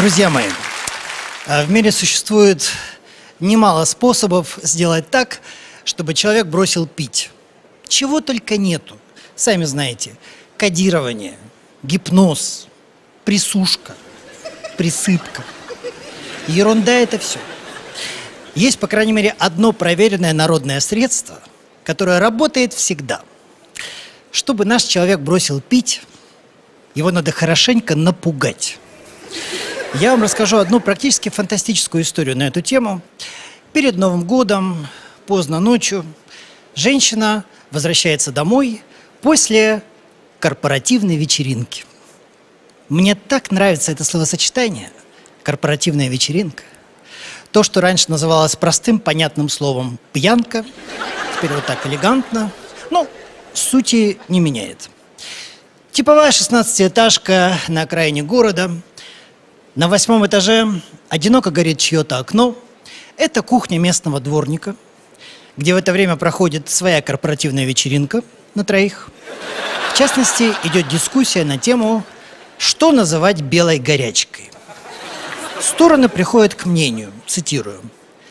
Друзья мои, в мире существует немало способов сделать так, чтобы человек бросил пить. Чего только нету. Сами знаете, кодирование, гипноз, присушка, присыпка. Ерунда это все. Есть, по крайней мере, одно проверенное народное средство, которое работает всегда. Чтобы наш человек бросил пить, его надо хорошенько напугать. Я вам расскажу одну практически фантастическую историю на эту тему. Перед Новым годом, поздно ночью, женщина возвращается домой после корпоративной вечеринки. Мне так нравится это словосочетание «корпоративная вечеринка». То, что раньше называлось простым, понятным словом «пьянка», теперь вот так элегантно, но сути не меняет. Типовая 16-этажка на окраине города. На 8-м этаже одиноко горит чье-то окно. Это кухня местного дворника, где в это время проходит своя корпоративная вечеринка на троих. В частности, идет дискуссия на тему, что называть белой горячкой. Стороны приходят к мнению, цитирую.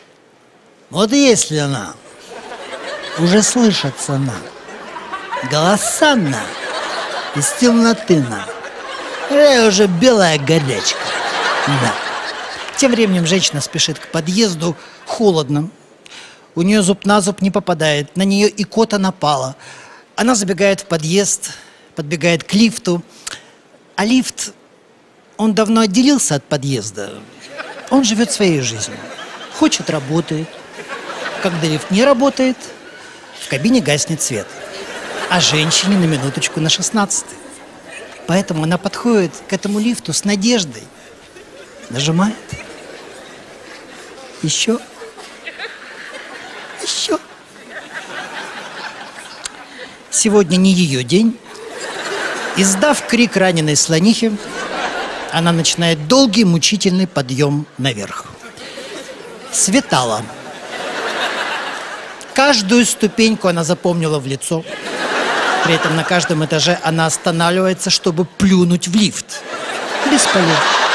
Вот если она, уже слышится на, голоса на, из темноты на, уже белая горячка. Да. Тем временем женщина спешит к подъезду, холодно. У нее зуб на зуб не попадает, на нее икота напала. Она забегает в подъезд, подбегает к лифту. А лифт, он давно отделился от подъезда. Он живет своей жизнью. Хочет — работает. Когда лифт не работает, в кабине гаснет свет. А женщине на минуточку на 16-й. Поэтому она подходит к этому лифту с надеждой. Нажимает. Еще. Еще. Сегодня не ее день. Издав крик раненой слонихи, она начинает долгий мучительный подъем наверх. Светало. Каждую ступеньку она запомнила в лицо. При этом на каждом этаже она останавливается, чтобы плюнуть в лифт. Бесполезно.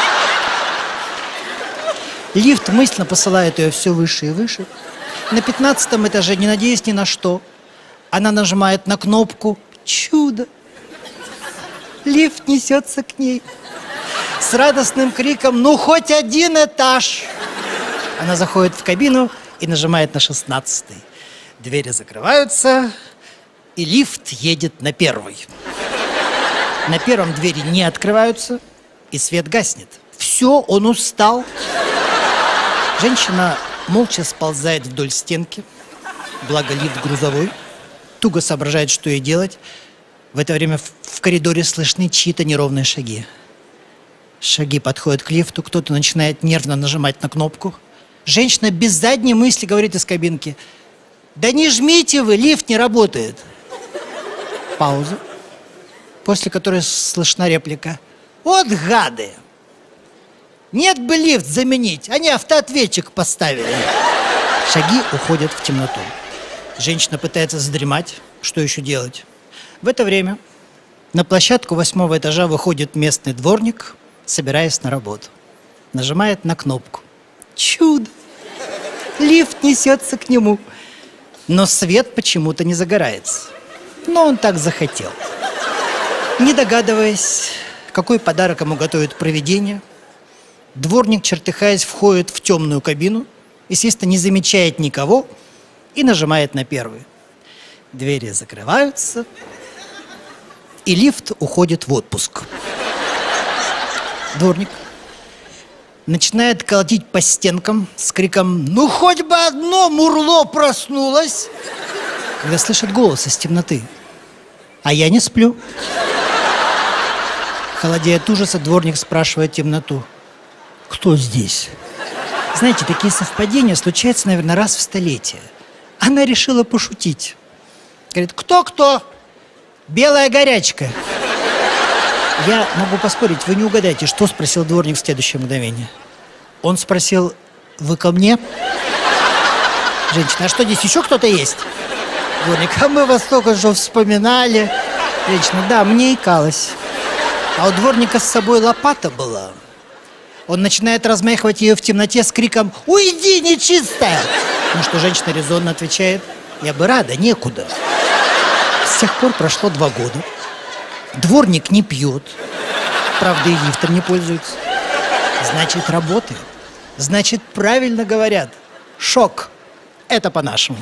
Лифт мысленно посылает ее все выше и выше. На 15-м этаже, не надеясь ни на что, она нажимает на кнопку «Чудо». Лифт несется к ней с радостным криком «Ну, хоть один этаж!». Она заходит в кабину и нажимает на 16-й. Двери закрываются, и лифт едет на 1-й. На 1-м двери не открываются, и свет гаснет. Все, он устал. Женщина молча сползает вдоль стенки, благо лифт грузовой, туго соображает, что ей делать. В это время в коридоре слышны чьи-то неровные шаги. Шаги подходят к лифту, кто-то начинает нервно нажимать на кнопку. Женщина без задней мысли говорит из кабинки: «Да не жмите вы, лифт не работает». Пауза, после которой слышна реплика: «Вот гады! Нет бы лифт заменить, они автоответчик поставили». Шаги уходят в темноту. Женщина пытается задремать. Что еще делать? В это время на площадку 8-го этажа выходит местный дворник, собираясь на работу. Нажимает на кнопку. Чудо! Лифт несется к нему. Но свет почему-то не загорается. Но он так захотел. Не догадываясь, какой подарок ему готовит провидение, дворник, чертыхаясь, входит в темную кабину, естественно, не замечает никого и нажимает на 1-й. Двери закрываются, и лифт уходит в отпуск. Дворник начинает колотить по стенкам с криком «Ну, хоть бы одно мурло проснулось!», когда слышит голос из темноты: «А я не сплю». Холодея от ужаса, дворник спрашивает темноту: «Кто здесь?» Знаете, такие совпадения случаются, наверное, раз в столетие. Она решила пошутить. Говорит: «Кто-кто? Белая горячка». Я могу поспорить, вы не угадаете, что спросил дворник в следующее мгновение. Он спросил: «Вы ко мне?» Женщина: «А что, здесь еще кто-то есть?» Дворник: «А мы вас только что вспоминали». Женщина: «Да, мне икалось». А у дворника с собой лопата была. Он начинает размахивать ее в темноте с криком «Уйди, нечистая!». На что женщина резонно отвечает: «Я бы рада, некуда». С тех пор прошло 2 года. Дворник не пьет. Правда, и лифтом не пользуется. Значит, работает. Значит, правильно говорят. Шок. Это по-нашему.